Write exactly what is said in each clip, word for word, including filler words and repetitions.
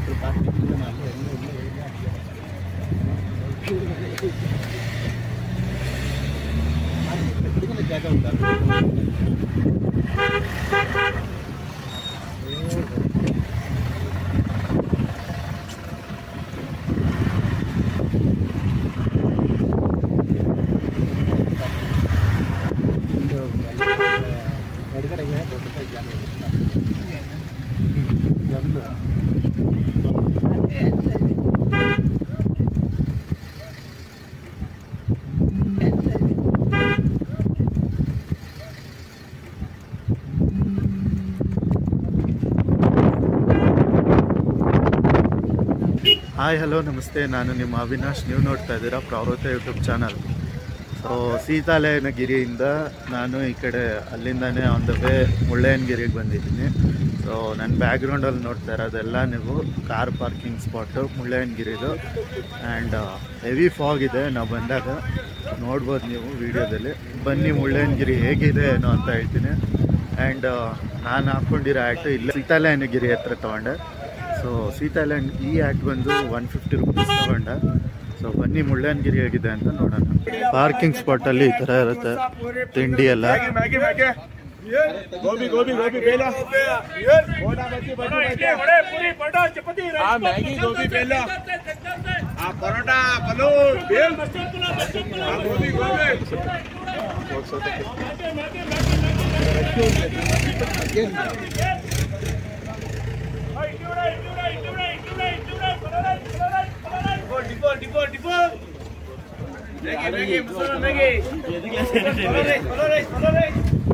ಜಾಗ ಉಂಟಾ? ಎಡಗಡೆಗೆ ದೊಡ್ಡ ಜಾಗ ಹಾಯ್ ಹಲೋ ನಮಸ್ತೆ, ನಾನು ನಿಮ್ಮ ಅವಿನಾಶ್. ನೀವು ನೋಡ್ತಾ ಇದ್ದೀರಾ ಪ್ರಾವೃತ್ತ ಯೂಟ್ಯೂಬ್ ಚಾನಲ್. ಸೊ ಸೀತಾಲಯನಗಿರಿಯಿಂದ ನಾನು ಈ ಕಡೆ ಅಲ್ಲಿಂದನೇ ಆನ್ ದ ವೇ ಮುಳ್ಳಯ್ಯನಗಿರಿಗೆ ಬಂದಿದ್ದೀನಿ. ಸೊ ನನ್ನ ಬ್ಯಾಕ್ಗ್ರೌಂಡಲ್ಲಿ ನೋಡ್ತಾ ಇರೋದೆಲ್ಲ ನೀವು ಕಾರ್ ಪಾರ್ಕಿಂಗ್ ಸ್ಪಾಟು ಮುಳ್ಳಯ್ಯನಗಿರಿದು. ಆ್ಯಂಡ್ ಹೆವಿ ಫಾಗ್ ಇದೆ. ನಾವು ಬಂದಾಗ ನೋಡ್ಬೋದು ನೀವು ವಿಡಿಯೋದಲ್ಲಿ. ಬನ್ನಿ ಮುಳ್ಳಯ್ಯನಗಿರಿ ಹೇಗಿದೆ ಏನೋ ಅಂತ ಹೇಳ್ತೀನಿ. ಆ್ಯಂಡ್ ನಾನು ಹಾಕ್ಕೊಂಡಿರೋ ಆ್ಯಕ್ಟು ಇಲ್ಲ ಸೀತಾಲಯನಗಿರಿ ಹತ್ರ ತೊಗೊಂಡೆ. ಸೊ ಸೀತಾಲಯನ್ ಈ ಆ್ಯಕ್ಟ್ ಬಂದು ಒನ್ ಫಿಫ್ಟಿ ರುಪೀಸ್ ತೊಗೊಂಡೆ. ಸೊ ಬನ್ನಿ ಮುಳ್ಳಯ್ಯನಗಿರಿ ಹೇಗಿದೆ ಅಂತ ನೋಡೋಣ. ಪಾರ್ಕಿಂಗ್ ಸ್ಪಾಟಲ್ಲಿ ಈ ಥರ ಇರುತ್ತೆ ತಿಂಡಿ ಎಲ್ಲ. गोभी गोभी गोभी बेला मैगी गोभी बेला परोटा बलून बेल गोभी गोभी depot depot depot Maggi Maggi masala Maggi फॉलो रे फॉलो रे फॉलो रे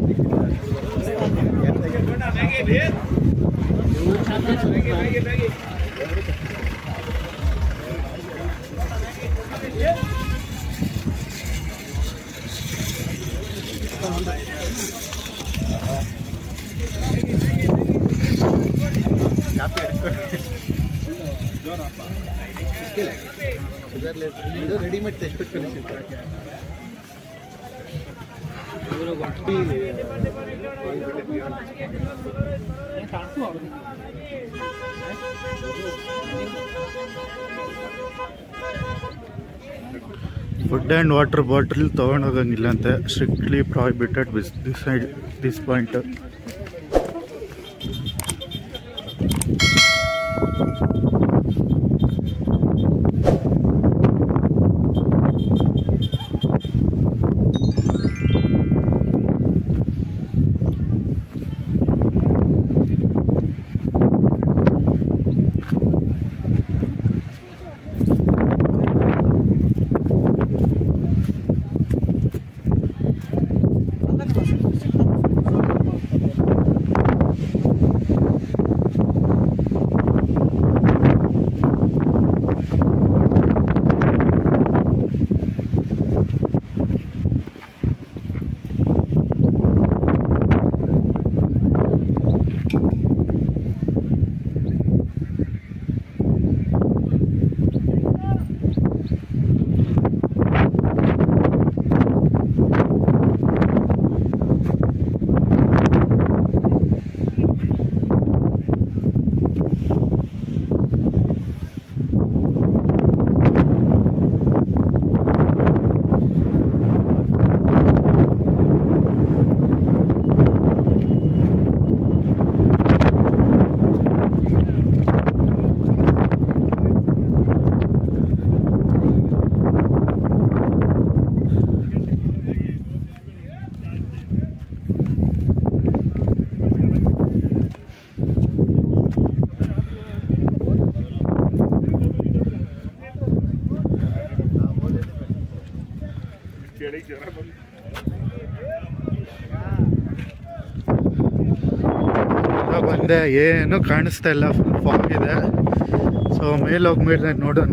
मैगी बेल मैगी मैगी मैगी रेडीमेड टेस्ट ಫುಡ್ ಆ್ಯಂಡ್ ವಾಟರ್ ಬಾಟಲ್ ತೊಗೊಂಡೋಗಂಗಿಲ್ಲ ಅಂತೆ. Strictly prohibited this side this point. ಬಂದೆ, ಏನು ಕಾಣಿಸ್ತಾ ಇಲ್ಲ, ಫುಲ್ ಫಾಗ್ ಇದೆ. ಸೊ ಮೇಲೆ ಹೋಗ್ಮೇಲೆ ನೋಡೋಣ.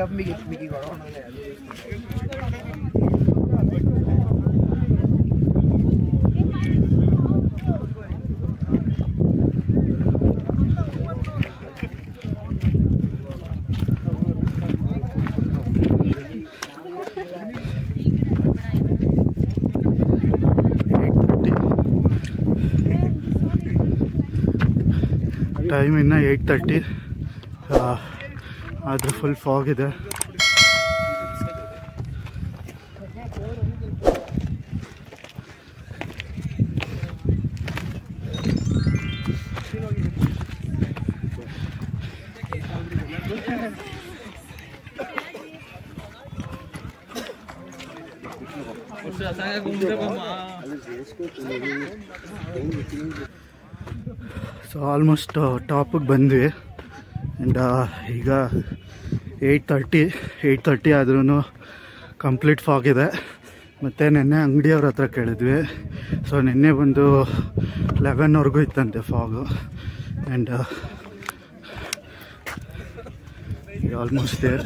ಟೈಮ್ ಇನ್ನು ಏಯ್ಟ್ ತರ್ಟಿ ಆದರೆ ಫುಲ್ ಫಾಗ್ ಇದೆ. ಸೊ ಆಲ್ಮೋಸ್ಟ್ ಟಾಪಿಗೆ ಬಂದ್ವಿ. ಆ್ಯಂಡ್ ಈಗ ಏಯ್ಟ್ ತರ್ಟಿ ಏಯ್ಟ್ ತರ್ಟಿ ಆದ್ರೂ ಕಂಪ್ಲೀಟ್ ಫಾಗ್ ಇದೆ. ಮತ್ತು ನಿನ್ನೆ ಅಂಗಡಿಯವ್ರ ಹತ್ರ ಕೇಳಿದ್ವಿ. ಸೊ ನಿನ್ನೆ ಬಂದು ಲೆವೆನ್ವರೆಗೂ ಇತ್ತಂತೆ fog. And almost there.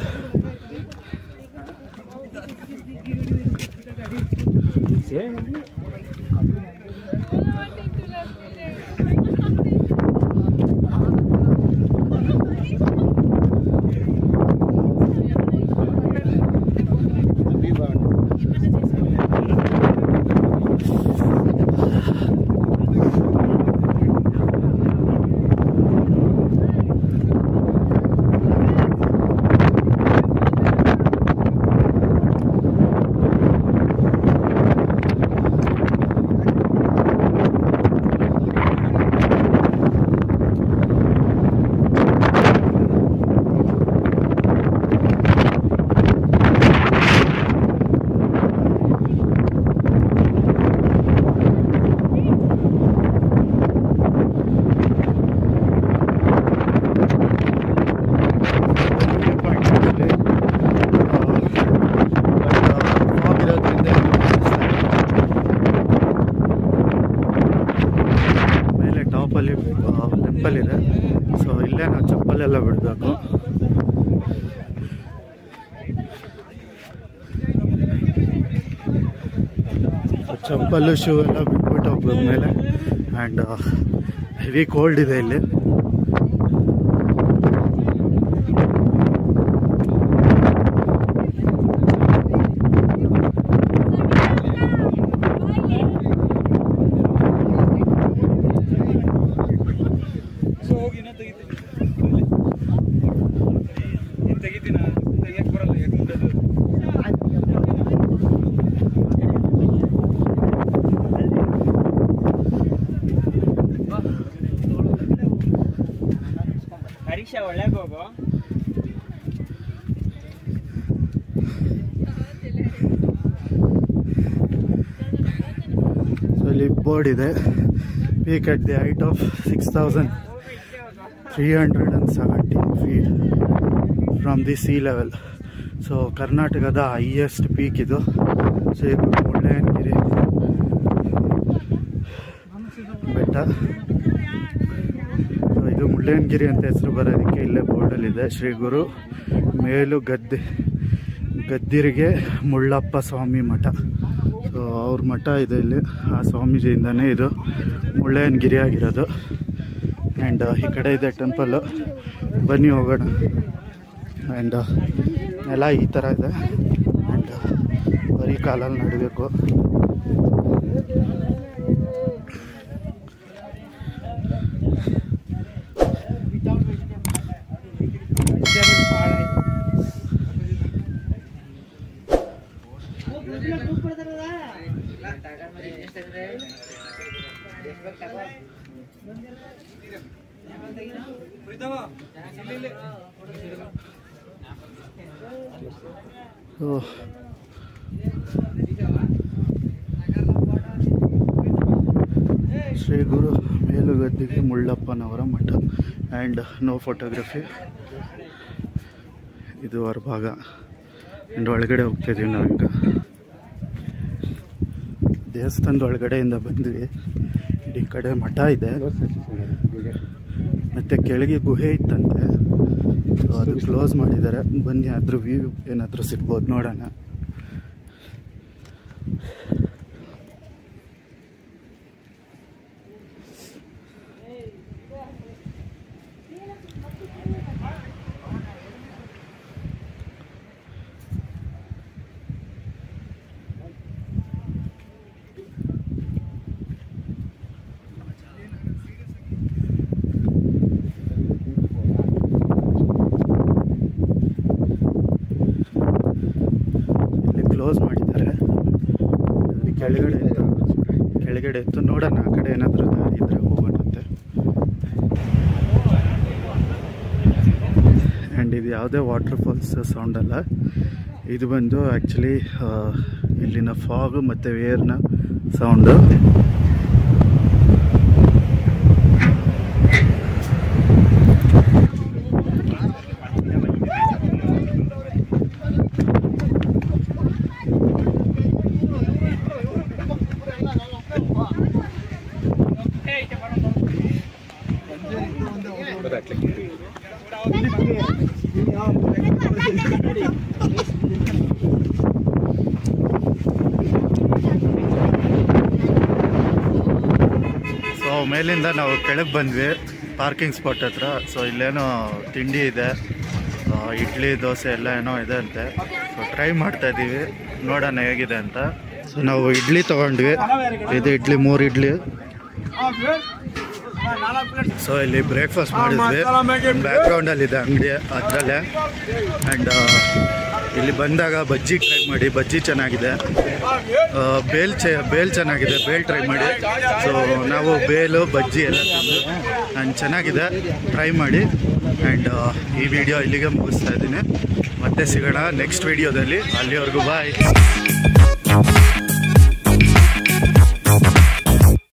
Temple ಇದೆ. ಸೊ ಇಲ್ಲೇ ನಾವು ಚಪ್ಪಲೆಲ್ಲ ಬಿಡಬೇಕು. ಚಪ್ಪಲು ಶೂ ಎಲ್ಲ ಬಿಟ್ಬಿಟ್ಟು ಹೋಗ್ಬೇಕು ಮೇಲೆ. ಆ್ಯಂಡ್ ಹೆವಿ ಕೋಲ್ಡ್ ಇದೆ ಇಲ್ಲಿ. ಪರೀಕ್ಷೆ ಒಳ್ಳೆಗೆ ಹೋಗು. ಸೊ ಇಲ್ಲಿ ಬೋರ್ಡ್ ಇದೆ. Peak at the height of six thousand three hundred and seventeen feet from the sea level. So ಕರ್ನಾಟಕದ ಹೈಯೆಸ್ಟ್ ಪೀಕ್ ಇದು. ಸೊ ಇದು ಮುಳ್ಳಯ್ಯನಗಿರಿ ಬೆಟ್ಟ. ಸೊ ಇದು ಮುಳ್ಳಯ್ಯನಗಿರಿ ಅಂತ ಹೆಸರು ಬರೋದಕ್ಕೆ ಇಲ್ಲೇ ಬೋರ್ಡಲ್ಲಿದೆ. ಶ್ರೀ ಗುರು ಮೇಲು ಗದ್ದೆ ಗದ್ದಿರಿಗೆ ಮುಳ್ಳಪ್ಪ ಸ್ವಾಮಿ ಮಠ. ಸೊ ಅವ್ರ ಮಠ ಇದೆ ಇಲ್ಲಿ. ಆ ಸ್ವಾಮೀಜಿಯಿಂದನೇ ಇದು ಮುಳ್ಳಯ್ಯನಗಿರಿ ಆಗಿರೋದು. ಆ್ಯಂಡ್ ಈ ಕಡೆ ಇದೆ ಟೆಂಪಲ್ಲು. ಬನ್ನಿ ಹೋಗೋಣ. ಆ್ಯಂಡ್ ನೆಲ ಈ ಥರ ಇದೆ. ಆ್ಯಂಡ್ ಬರೀ ಕಾಲಲ್ಲಿ ನಡೀಬೇಕು. ಸೊ ಶ್ರೀ ಗುರು ಮೇಲುಗದ್ದಿಗೆ ಮುಳ್ಳಪ್ಪನವರ ಮಠ. And no photography. ಇದು ಹೊರಭಾಗ. ಆ್ಯಂಡ್ ಒಳಗಡೆ ಹೋಗ್ತಿದ್ದೀವಿ ನಾವೀಗ. ದೇವಸ್ಥಾನದ ಒಳಗಡೆಯಿಂದ ಬಂದ್ವಿ. ಈ ಕಡೆ ಮಠ ಇದೆ ಮತ್ತು ಕೆಳಗೆ ಗುಹೆ ಇತ್ತಂತೆ. ಅದು ಕ್ಲೋಸ್ ಮಾಡಿದ್ದಾರೆ. ಬನ್ನಿ ಅದ್ರ ವ್ಯೂ ಏನಾದರೂ ಸಿಗ್ಬೋದು ನೋಡೋಣ. ಕ್ಲೋಸ್ ಮಾಡಿದ್ದಾರೆ. ಅಲ್ಲಿ ಕೆಳಗಡೆ ಕೆಳಗಡೆ ಇತ್ತು ನೋಡೋಣ, ಆ ಕಡೆ ಏನಾದರೂ ದಾರಿ ಇದ್ದರೆ ಹೋಗೋಣಂತೆ. ಆ್ಯಂಡ್ ಇದು ಯಾವುದೇ ವಾಟರ್ ಫಾಲ್ಸ್ ಸೌಂಡ್ ಅಲ್ಲ, ಇದು ಬಂದು ಆ್ಯಕ್ಚುಲಿ ಇಲ್ಲಿನ ಫಾಗು ಮತ್ತು ವೇರ್ನ ಸೌಂಡು. ಸೊ ಮೇಲಿಂದ ನಾವು ಕೆಳಗೆ ಬಂದ್ವಿ ಪಾರ್ಕಿಂಗ್ ಸ್ಪಾಟ್ ಹತ್ರ. ಸೊ ಇಲ್ಲೇನೋ ತಿಂಡಿ ಇದೆ, ಇಡ್ಲಿ ದೋಸೆ ಎಲ್ಲ ಏನೋ ಇದೆ ಅಂತೆ. ಸೊ ಟ್ರೈ ಮಾಡ್ತಾ ಇದ್ದೀವಿ, ನೋಡೋಣ ಹೇಗಿದೆ ಅಂತ. ಸೊ ನಾವು ಇಡ್ಲಿ ತೊಗೊಂಡ್ವಿ, ಇದು ಇಡ್ಲಿ ಮೂರು ಇಡ್ಲಿ. ಸೊ ಇಲ್ಲಿ ಬ್ರೇಕ್ಫಾಸ್ಟ್ ಮಾಡಿದ್ವಿ, ಬ್ಯಾಕ್ಗ್ರೌಂಡಲ್ಲಿದೆ ಅಂಗಡಿ ಅದರಲ್ಲೇ. ಆ್ಯಂಡ್ ಇಲ್ಲಿ ಬಂದಾಗ ಬಜ್ಜಿ ಟ್ರೈ ಮಾಡಿ, ಬಜ್ಜಿ ಚೆನ್ನಾಗಿದೆ. ಬೇಲ್ ಚೆ ಬೇಲ್ ಚೆನ್ನಾಗಿದೆ, ಬೇಲ್ ಟ್ರೈ ಮಾಡಿ. ಸೊ ನಾವು ಬೇಲು ಬಜ್ಜಿ ಎಲ್ಲ ತಿಂದು ಆ್ಯಂಡ್ ಚೆನ್ನಾಗಿದೆ, ಟ್ರೈ ಮಾಡಿ. ಆ್ಯಂಡ್ ಈ ವಿಡಿಯೋ ಇಲ್ಲಿಗೆ ಮುಗಿಸ್ತಾ ಇದ್ದೀನಿ. ಮತ್ತೆ ಸಿಗೋಣ ನೆಕ್ಸ್ಟ್ ವಿಡಿಯೋದಲ್ಲಿ. ಅಲ್ಲಿವರೆಗೂ ಬಾಯ್.